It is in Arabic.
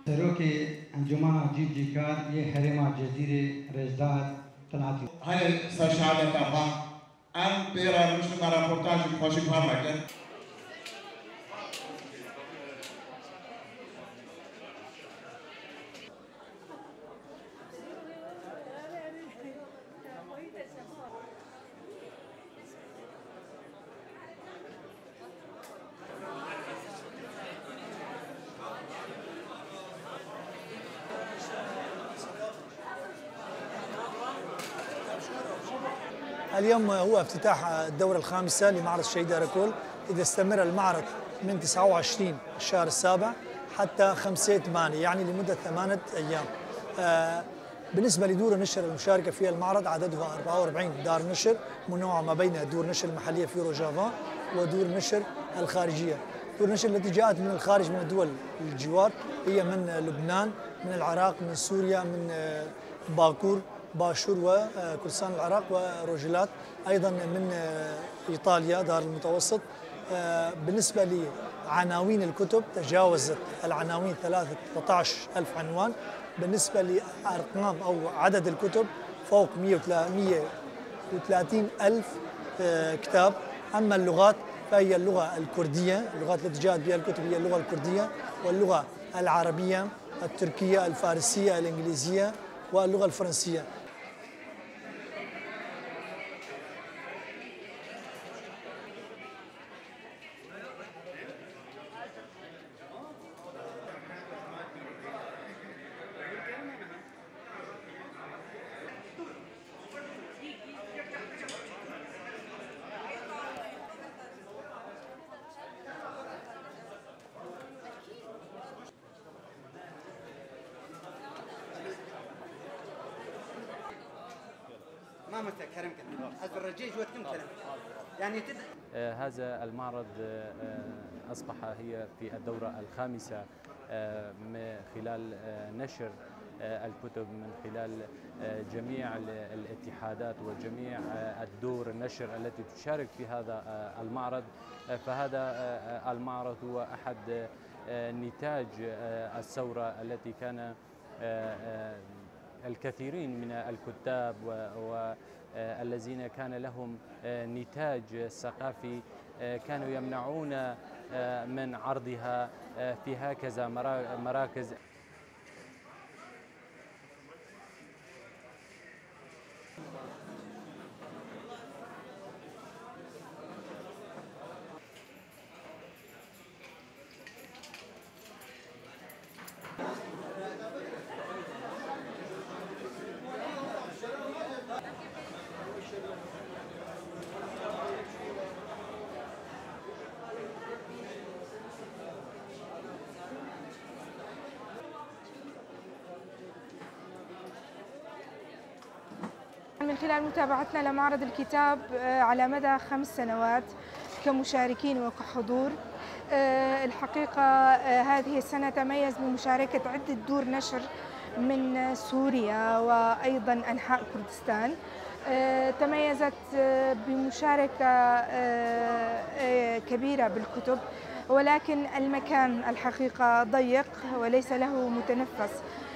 سروکی انجمن جیب جیکار یه حرم جزیره رزدار طلعتی. هاي سشعلة طبعا أن بيرا مش لما رابورتاج خوشي بهرمكن. اليوم هو افتتاح الدورة الخامسة لمعرض الشهيد أراكول. إذا استمر المعرض من 29 الشهر السابع حتى 5/8 يعني لمدة 8 أيام. بالنسبة لدور النشر المشاركة في المعرض عددها 44 دار نشر منوعة ما بين دور النشر المحلية في روجافا ودور النشر الخارجية. دور النشر التي جاءت من الخارج من الدول الجوار هي من لبنان، من العراق، من سوريا، من باكور، باشور وكردستان العراق وروجيلات، أيضا من إيطاليا دار المتوسط. بالنسبة لعناوين الكتب تجاوزت العناوين 13,000 عنوان. بالنسبة لأرقام أو عدد الكتب فوق 130,000 كتاب. أما اللغات فهي اللغة الكردية، اللغات التي جاءت بها الكتب هي اللغة الكردية واللغة العربية، التركية، الفارسية، الإنجليزية واللغة الفرنسية. ما متكرم كلام حسب الرجيج وتكم كلام يعني هذا المعرض أصبح هي في الدورة الخامسة من خلال نشر الكتب من خلال جميع الاتحادات وجميع الدور النشر التي تشارك في هذا المعرض. فهذا المعرض هو أحد نتاج الثورة التي كان الكثيرين من الكتاب والذين كان لهم نتاج ثقافي كانوا يمنعون من عرضها في هكذا مراكز. من خلال متابعتنا لمعرض الكتاب على مدى 5 سنوات كمشاركين وكحضور، الحقيقة هذه السنة تميز بمشاركة عدة دور نشر من سوريا وأيضا أنحاء كردستان. تميزت بمشاركة كبيرة بالكتب، ولكن المكان الحقيقة ضيق وليس له متنفس.